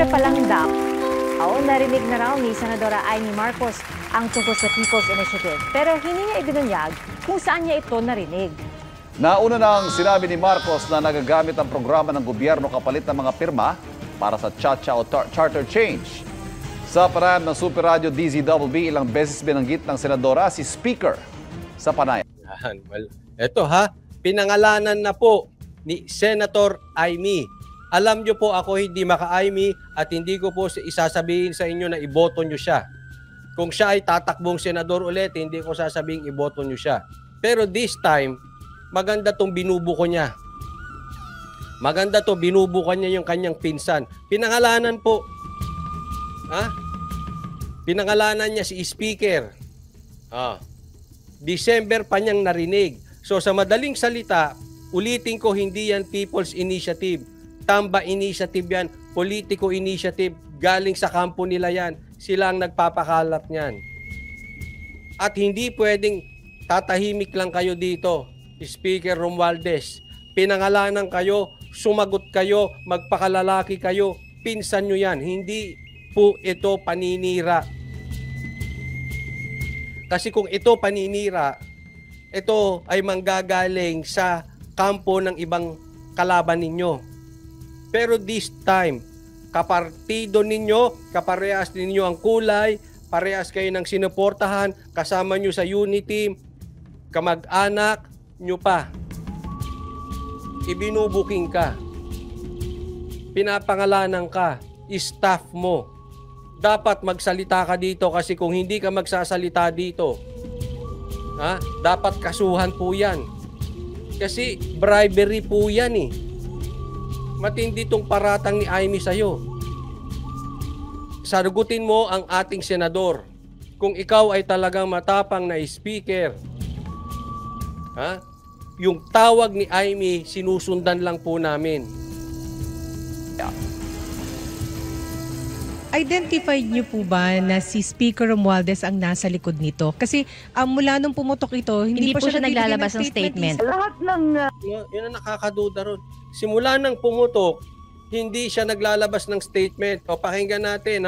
Disyembre pa lang daw, narinig na raw ni Senadora Amy Marcos ang tungkol sa People's Initiative. Pero hindi niya ibinunyag kung saan niya ito narinig. Nauna nang sinabi ni Marcos na nagagamit ang programa ng gobyerno kapalit ng mga pirma para sa Cha-Cha o Charter Change. Sa panayam ng Super Radio DZBB, ilang beses binanggit ng Senadora si Speaker sa panayam. Well, eto pinangalanan na po ni Senator Amy. Alam nyo po ako hindi maka-Amy at hindi ko po isasabihin sa inyo na iboto nyo siya. Kung siya ay tatakbong senador ulit, hindi ko sasabihin iboto nyo siya. Pero this time, maganda tong binubuko niya. Maganda to, binubuko niya yung kanyang pinsan. Pinangalanan po. Pinangalanan niya si Speaker. December pa niyang narinig. So sa madaling salita, ulitin ko, hindi yan People's Initiative. Tamba Initiative yan. Politico Initiative. Galing sa kampo nila yan. Sila ang nagpapakalat niyan. At hindi pwedeng tatahimik lang kayo dito. Speaker Romualdez, pinangalanan kayo, sumagot kayo, magpakalalaki kayo. Pinsan nyo yan. Hindi po ito paninira. Kasi kung ito paninira, ito ay manggagaling sa kampo ng ibang kalaban ninyo. Pero this time, kapartido ninyo, kaparehas ninyo ang kulay, parehas kayo ng sinuportahan, kasama nyo sa unity, kamag-anak nyo pa. Ibinubuking ka. Pinapangalanan ka. Staff mo. Dapat magsalita ka dito kasi kung hindi ka magsasalita dito, dapat kasuhan po yan. Kasi bribery po yan eh. Matindi tong paratang ni Amy sa'yo. Sagutin mo ang ating senador. Kung ikaw ay talagang matapang na speaker, yung tawag ni Amy, sinusundan lang po namin. Identified niyo po ba na si Speaker Romualdez ang nasa likod nito? Kasi mula nung pumutok ito, hindi po siya naglalabas ng statement. Lahat ng... Yun ang nakakaduda ron. Simula nang pumutok, hindi siya naglalabas ng statement. O, pakinggan natin,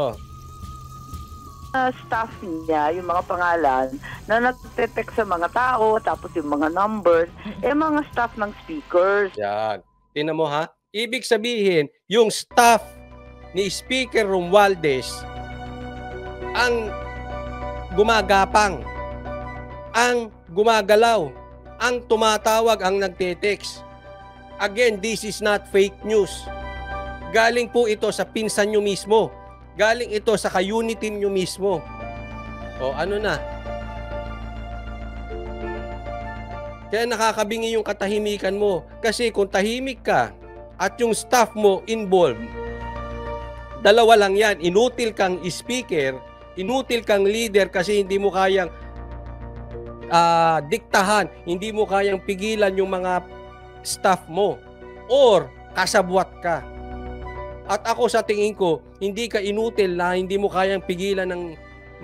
staff niya, yung mga pangalan, na nagte-text sa mga tao, tapos yung mga numbers, mga staff ng speakers. Yan. Tingnan mo Ibig sabihin, yung staff ni Speaker Romualdez ang gumagapang, ang gumagalaw, ang tumatawag, ang nagte-text. Again, this is not fake news. Galing po ito sa pinsan nyo mismo. Galing ito sa ka-unity nyo mismo. O ano na? Kaya nakakabingi yung katahimikan mo. Kasi kung tahimik ka at yung staff mo involved, dalawa lang yan. Inutil kang speaker, inutil kang leader kasi hindi mo kayang diktahan, hindi mo kayang pigilan yung mga staff mo. Or kasabwat ka. At ako sa tingin ko, hindi ka inutil na hindi mo kayang pigilan ng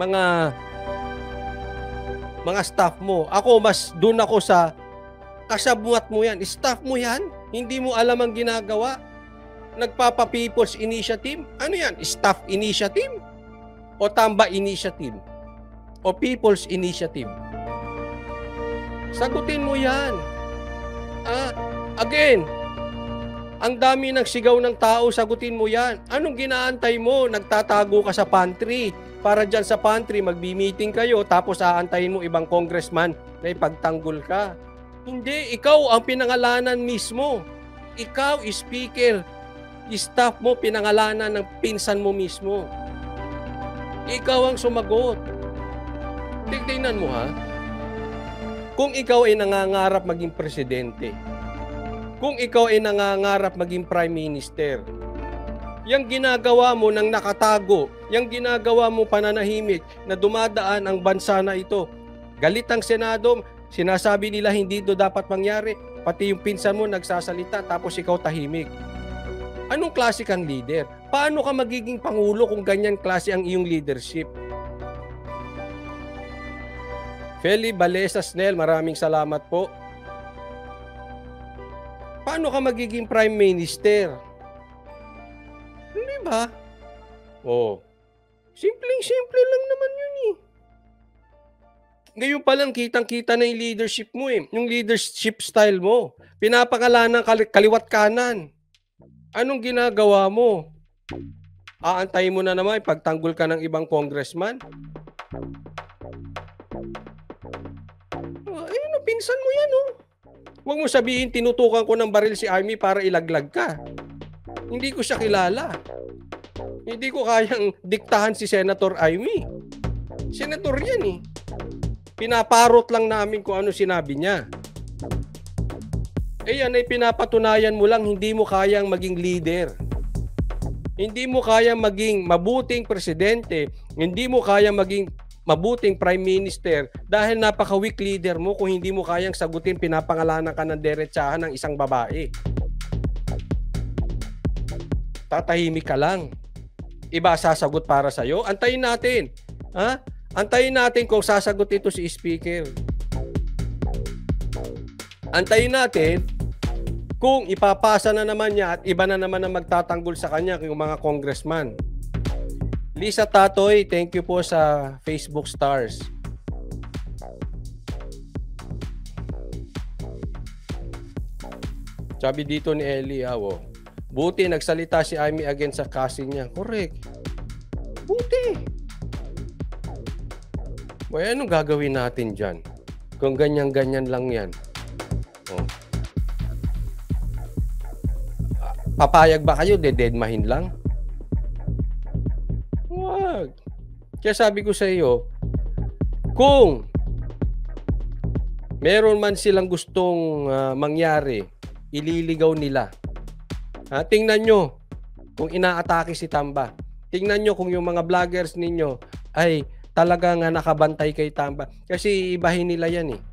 mga staff mo. Ako, mas doon ako sa kasabwat mo yan. Staff mo yan. Hindi mo alam ang ginagawa. Nagpapa-People's Initiative. Ano yan? Staff Initiative? O Tamba Initiative? O People's Initiative? Sagutin mo yan. Again, ang dami ng sigaw ng tao, sagutin mo yan. Anong ginaantay mo? Nagtatago ka sa pantry. Para dyan sa pantry, magbi-meeting kayo, tapos aantayin mo ibang congressman na ipagtanggol ka. Hindi, ikaw ang pinangalanan mismo. Ikaw, speaker, staff mo, pinangalanan ng pinsan mo mismo. Ikaw ang sumagot. Tignan mo Kung ikaw ay nangangarap maging presidente, kung ikaw ay nangangarap maging prime minister, yung ginagawa mo nang nakatago, yung ginagawa mo pananahimik na dumadaan ang bansa na ito, galit ang Senado, sinasabi nila hindi ito dapat mangyari, pati yung pinsan mo nagsasalita tapos ikaw tahimik. Anong klase kang leader? Paano ka magiging pangulo kung ganyan klase ang iyong leadership? Feli Balesa Snell, maraming salamat po. Paano ka magiging prime minister? Hindi Diba? Oh. Simpleng-simple lang naman yun eh. Ngayon pa lang kitang-kita na yung leadership mo eh. Yung leadership style mo. Pinapakalanan kaliwat kanan. Anong ginagawa mo? Aantay mo na naman pagtanggol ka ng ibang congressman? Ayun, pinsan mo yan oh. Huwag mo sabihin tinutukan ko ng baril si Amy para ilaglag ka. Hindi ko siya kilala. Hindi ko kayang diktahan si Senator Amy. Senator yan eh. Pinaparot lang namin kung ano sinabi niya. Eh yan ay pinapatunayan mo lang hindi mo kayang maging leader. Hindi mo kayang maging mabuting presidente. Hindi mo kayang maging mabuting prime minister dahil napaka-weak leader mo kung hindi mo kayang sagutin pinapangalanan ka ng derechahan ng isang babae. Tatahimik ka lang. Iba sasagot para sa'yo. Antayin natin. Ha? Antayin natin kung sasagot ito si Speaker. Antayin natin kung ipapasa na naman niya at iba na naman ang magtatanggol sa kanya yung mga congressman. Lisa Tatoy, thank you po sa Facebook Stars. Sabi dito ni Ellie, buti nagsalita si Amy against sa cousin niya. Correct. Buti. Well, anong gagawin natin dyan? Kung ganyan-ganyan lang yan. Oh. Papayag ba kayo? Dededmahin lang? Wag. Kaya sabi ko sa iyo, kung meron man silang gustong mangyari, ililigaw nila. Tingnan nyo kung inaatake si Tamba. Tingnan nyo kung yung mga vloggers ninyo ay talagang nakabantay kay Tamba. Kasi ibahin nila yan eh.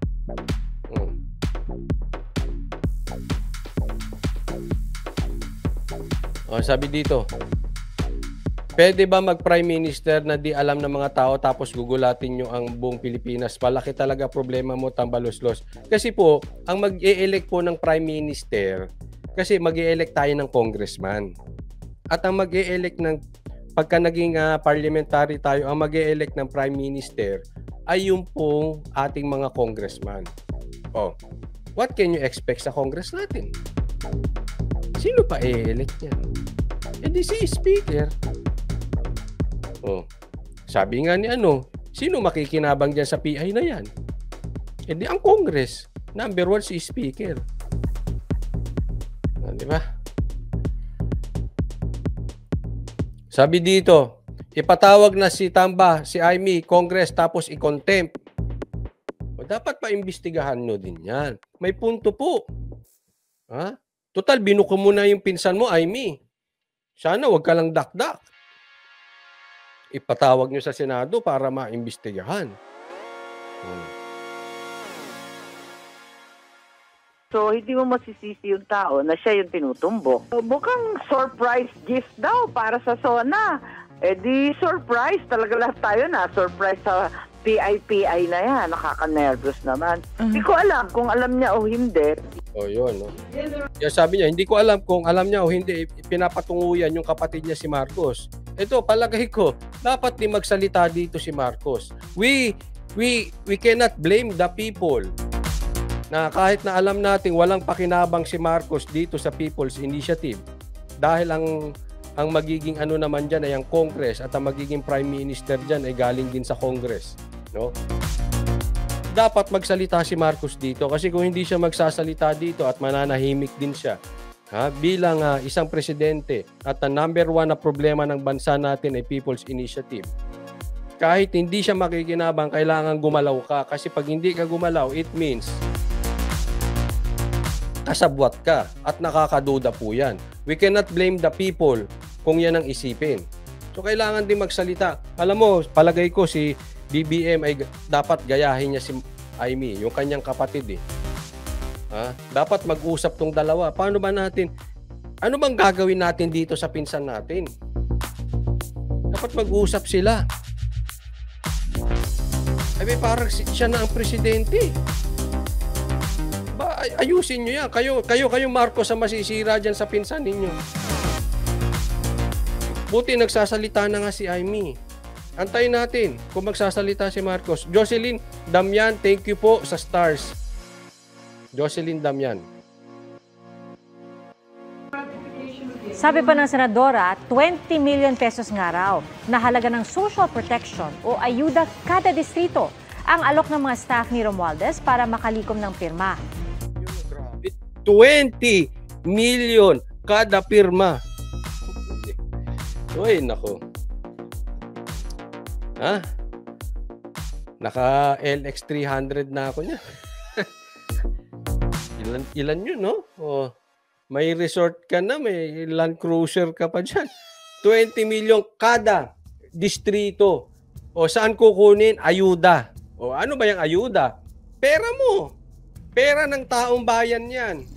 Sabi dito, pwede ba mag-prime minister na di alam ng mga tao tapos gugulatin nyo ang buong Pilipinas? Palaki talaga problema mo, Tambaluslos. Kasi po, ang mag-e-elect po ng prime minister, kasi mag-e-elect tayo ng congressman. At ang mag-e-elect ng, pagka naging parliamentary tayo, ang mag-e-elect ng prime minister ay yung pong ating mga congressman. What can you expect sa congress natin? Sino pa e-elect yan? Di si Speaker. Sabi nga ni sino makikinabang dyan sa PI na yan? Di ang Congress. Number 1 si Speaker. Di ba? Sabi dito, ipatawag na si Tamba, si Amy, Congress, tapos i-contempt. Dapat paimbestigahan nyo din yan. May punto po. Total, binuko mo na yung pinsan mo, Amy. Sana wag ka lang dakdak. Ipatawag nyo sa Senado para maimbestigahan. So, hindi mo masisisi yung tao na siya yung tinutumbok. Mukhang surprise gift daw para sa SONA. Di surprise. Talaga lahat tayo na. Surprise sa PI na yan. Nakaka-nervous naman. Hindi ko alam kung alam niya o hindi. Yun. Kaya sabi niya, hindi ko alam kung alam niya o hindi. Pinapatunguyan yung kapatid niya si Marcos. Ito, palagay ko, dapat di magsalita dito si Marcos. We cannot blame the people. Na kahit na alam natin walang pakinabang si Marcos dito sa People's Initiative. Dahil ang magiging naman dyan ay ang Congress at ang magiging Prime Minister dyan ay galing din sa Congress. No? Dapat magsalita si Marcos dito kasi kung hindi siya magsasalita dito at mananahimik din siya bilang isang presidente at ang number 1 na problema ng bansa natin ay People's Initiative. Kahit hindi siya makikinabang, kailangan gumalaw ka kasi pag hindi ka gumalaw, it means kasabwat ka at nakakaduda po yan. We cannot blame the people kung yan ang isipin. So kailangan din magsalita. Alam mo, palagay ko si BBM ay dapat gayahin niya si Amy, yung kanyang kapatid eh. Dapat mag-usap tong dalawa. Paano ba natin? Ano bang gagawin natin dito sa pinsan natin? Dapat mag-usap sila. Ay parang siya na ang presidente. Ayusin nyo yan. Kayo Marcos ang masisira dyan sa pinsan ninyo. Buti nagsasalita na nga si Amy. Antayin natin kung magsasalita si Marcos. Jocelyn Damian, thank you po sa stars. Jocelyn Damian. Sabi pa ng senadora, 20 million pesos nga raw na halaga ng social protection o ayuda kada distrito ang alok ng mga staff ni Romualdez para makalikom ng pirma. 20 million kada pirma. Uy, nako. Ha? Naka LX 300 na ako niya. ilan yun, no? Oh, may resort ka na, may Land Cruiser ka pa dyan. 20 million kada distrito. O saan kukunin? Ayuda. O ano ba yung ayuda? Pera mo. Pera ng taong bayan yan.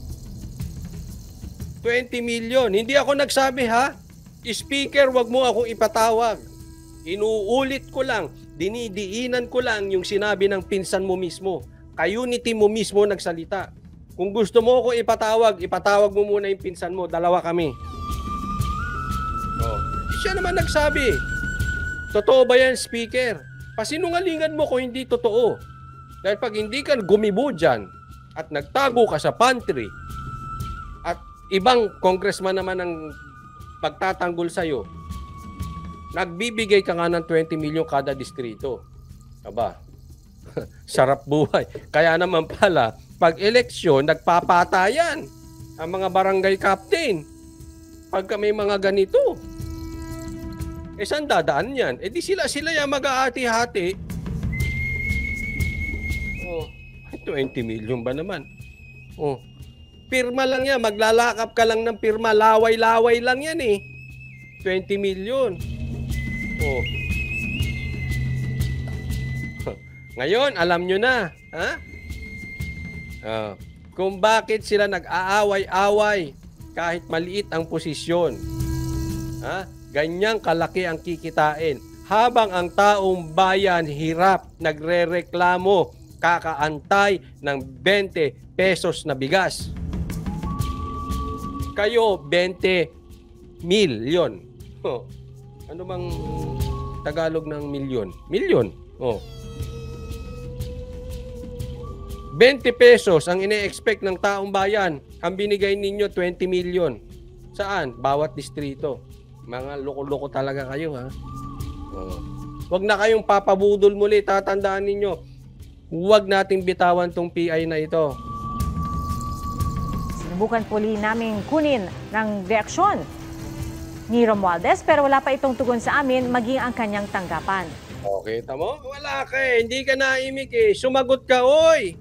20 million. Hindi ako nagsabi, ha? Speaker, wag mo akong ipatawag. Inuulit ko lang, dinidiinan ko lang yung sinabi ng pinsan mo mismo. Ka-unity mo mismo nagsalita. Kung gusto mo ako ipatawag mo muna yung pinsan mo. Dalawa kami. Oh. Siya naman nagsabi. Totoo ba yan, Speaker? Pasinungalingan mo kung hindi totoo. Dahil pag hindi ka gumibo dyan at nagtago ka sa pantry at ibang congressman naman ang pagtatanggol sa'yo, nagbibigay ka nga ng 20 million kada distrito. Aba, sarap buhay. Kaya naman pala, pag eleksyon, nagpapatayan ang mga barangay captain. Pagka may mga ganito, saan dadaan yan? Di sila yung mag-aati-hati. Oh, 20 million ba naman? Oh, pirma lang yan. Maglalakap ka lang ng pirma. Laway-laway lang yan eh. 20 million. Oh. Ngayon, alam nyo na. Ha? Kung bakit sila nag-aaway-away kahit maliit ang posisyon. Ha? Ganyang kalaki ang kikitain. Habang ang taong bayan hirap, nagrereklamo, kakaantay ng 20 pesos na bigas. Kayo, 20 milyon. Oh. Ano bang Tagalog ng milyon? Milyon. Oh. 20 pesos ang ine-expect ng taong bayan. Ang binigay ninyo, 20 million. Saan? Bawat distrito. Mga loko-loko talaga kayo, ha? Oh. Huwag na kayong papabudol muli. Tatandaan ninyo, huwag nating bitawan tong PI na ito. Sinubukan puli namin kunin ng reaksyon ni Romualdez pero wala pa itong tugon sa amin maging ang kanyang tanggapan. Okay, tamo? Wala ka eh. Hindi ka naimik eh. Sumagot ka, oy!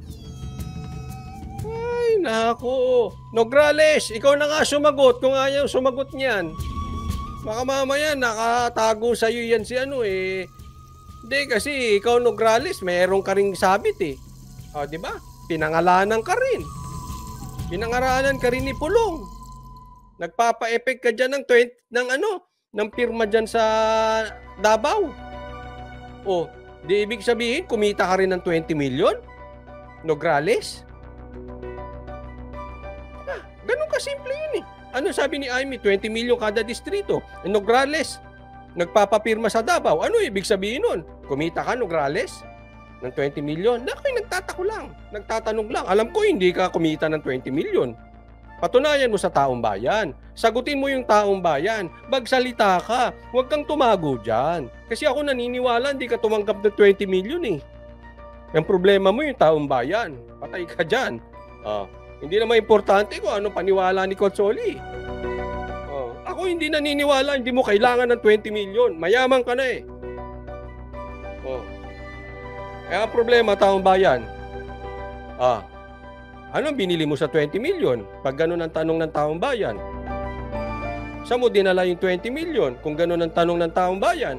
Ay, naku. Nograles, ikaw na nga sumagot kung ayaw sumagot niyan. Baka mamaya nakatago sa'yo yan si ano eh. Hindi kasi ikaw Nograles, mayroon ka ring sabit eh. O, di ba? Pinangalanan ka rin. Pinangaralan ka rin ni Pulong. Nagpapa-effect ka dyan ng pirma dyan sa Davao. O, di ibig sabihin, kumita ka rin ng 20 million? Nograles? Ganun kasimple yun eh. Ano sabi ni Amy? 20 million kada distrito. Nograles, nagpapapirma sa Davao. Ano ibig sabihin nun? Kumita ka, Nograles? Ng 20 million? Nakoy, nagtatako lang. Nagtatanong lang. Alam ko, hindi ka kumita ng 20 million. Patunayan mo sa taong bayan. Sagutin mo yung taong bayan. Magsalita ka. Huwag kang tumago dyan. Kasi ako naniniwala, hindi ka tumanggap ng 20 million eh. Ang problema mo yung taong bayan. Patay ka dyan. Hindi naman importante kung ano paniwala ni Cotsoli. Ako hindi naniniwala, hindi mo kailangan ng 20 million. Mayaman ka na eh. Ang problema, taong bayan. Anong binili mo sa 20 million? Pag ganun ang tanong ng taong bayan. Saan mo dinala yung 20 million kung ganun ang tanong ng taong bayan?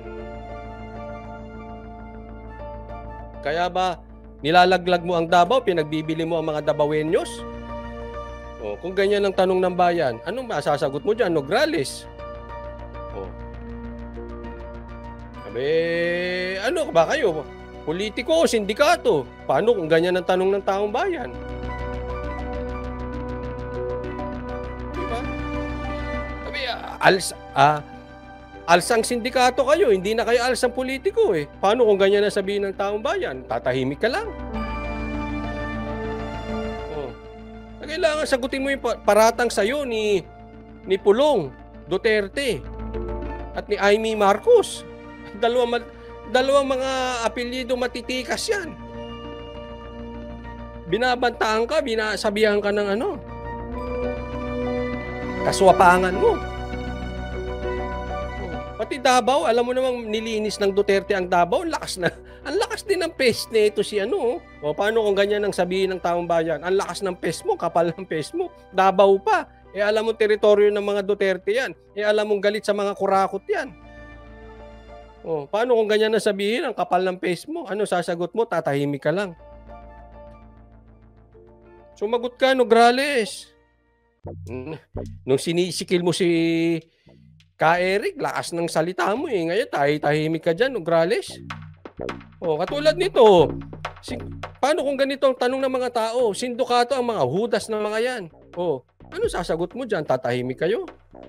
Kaya ba nilalaglag mo ang Davao, pinagbibili mo ang mga Davaoenos? Kung ganyan ang tanong ng bayan, anong masasagot mo dyan? Nograles. Ano ba kayo? Politiko o sindikato? Paano kung ganyan ang tanong ng taong bayan? Diba? alsang sindikato kayo, hindi na kayo alsang politiko eh. Paano kung ganyan na sabihin ng taong bayan? Tatahimik ka lang. Oh. Kailangan sagutin mo yung paratang sa'yo ni Pulong Duterte at ni Amy Marcos. Dalawang mga apelyido matitikas yan. Binabantaan ka, binasabihan ka ng kaswapangan mo. Pati Davao, alam mo namang nilinis ng Duterte ang Davao, ang lakas din ng pes nito si O paano kung ganyan ang sabihin ng taong bayan? Ang lakas ng pes mo, kapal ng pes mo, Davao pa. Alam mo teritoryo ng mga Duterte yan. Alam mong galit sa mga kurakot yan. Paano kung ganyan na sabihin ang kapal ng pes mo? Ano sasagot mo? Tatahimik ka lang. Sumagot ka, Nograles. Nung sinisikil mo si Ka-Eric, lakas ng salita mo eh. Ngayon, tahimik ka dyan, Nograles. Katulad nito. Paano kung ganito ang tanong ng mga tao? Sindikato ang mga hudas ng mga yan. Ano sasagot mo dyan? Tatahimik kayo?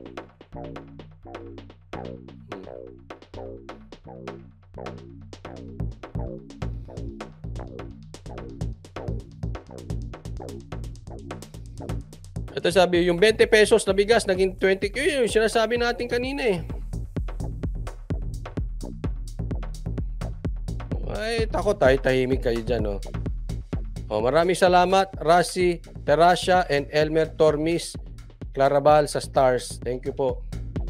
Ito sabi, yung 20 pesos na bigas naging 20. Yung sinasabi natin kanina eh. Ay, takot tayo, tahimik kayo dyan maraming salamat, Rasi Terasha and Elmer Tormis Clarabal sa Stars. Thank you po.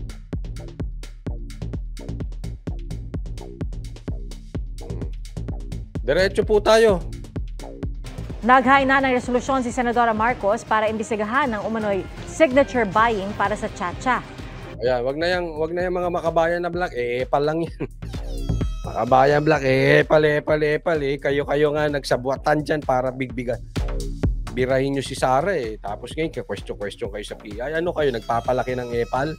Diretso po tayo. Naghain na ng resolusyon si Senadora Marcos para imbestigahan ng umano'y signature buying para sa Chacha. Ayan, wag na yung mga makabayan na black, epal lang yan. Makabayan black, epal eh. Kayo nga nagsabuatan dyan para bigbigan. Birahin nyo si Sara eh. Tapos ngayon, question kayo sa PI. Ano kayo, nagpapalaki ng epal?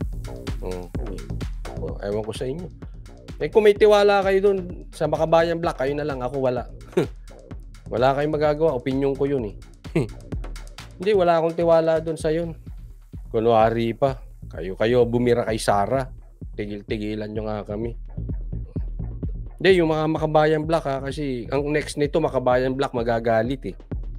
Ewan ko sa inyo. Kung may tiwala kayo dun sa makabayan black, kayo na lang, ako wala. Wala kayong magagawa. Opinyon ko yun eh. Hindi, wala akong tiwala doon sa yun. Kunwari pa. Kayo bumira kay Sara. Tigil-tigilan nyo nga kami. Hindi, yung mga makabayan black kasi ang next nito makabayan black magagalit eh.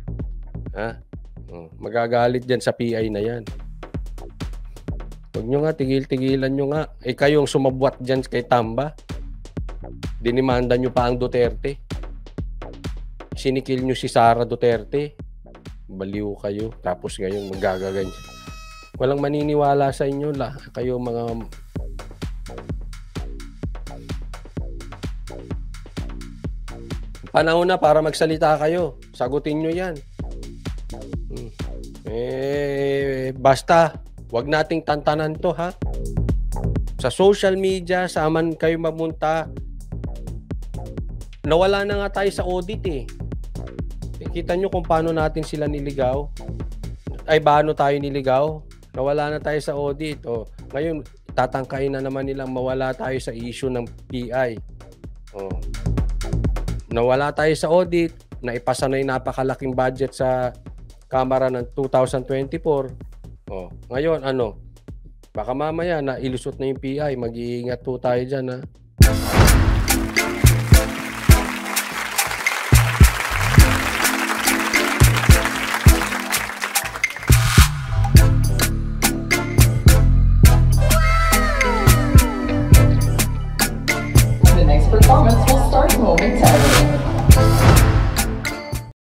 Magagalit dyan sa PI na yan. Huwag nyo nga, tigil-tigilan nyo nga. Kayong sumabwat dyan kay Tamba. Dinimanda nyo pa ang Duterte. Sinikil nyo si Sara Duterte. Baliw kayo. Tapos ngayon magagaganyan. Walang maniniwala sa inyo. Kayo mga... Panahon na para magsalita kayo. Sagutin nyo yan. Basta, wag nating tantanan to Sa social media, saan kayo mamunta, nawala na nga tayo sa audit eh. Kita nyo kung paano natin sila niligaw. Paano tayo niligaw? Nawala na tayo sa audit. Ngayon, tatangkain na naman nilang mawala tayo sa issue ng PI. Nawala tayo sa audit, naipasa na yung napakalaking budget sa Kamara ng 2024. Ngayon, baka mamaya na ilusot na yung PI. Mag-iingat po tayo dyan The next performance will start momentarily.